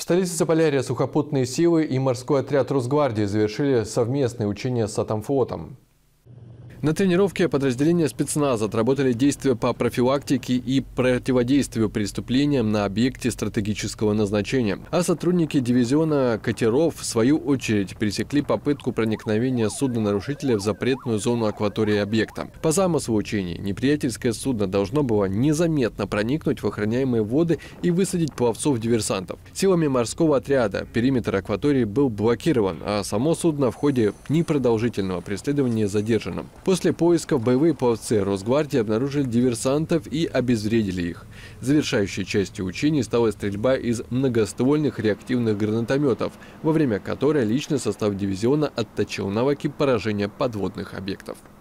В столице Заполярья сухопутные силы и морской отряд Росгвардии завершили совместные учения с Атомфлотом. На тренировке подразделения спецназа отработали действия по профилактике и противодействию преступлениям на объекте стратегического назначения. А сотрудники дивизиона катеров, в свою очередь, пресекли попытку проникновения судна-нарушителя в запретную зону акватории объекта. По замыслу учений, неприятельское судно должно было незаметно проникнуть в охраняемые воды и высадить пловцов-диверсантов. Силами морского отряда периметр акватории был блокирован, а само судно в ходе непродолжительного преследования задержано. После поисков боевые пловцы Росгвардии обнаружили диверсантов и обезвредили их. Завершающей частью учений стала стрельба из многоствольных реактивных гранатометов, во время которой личный состав дивизиона отточил навыки поражения подводных объектов.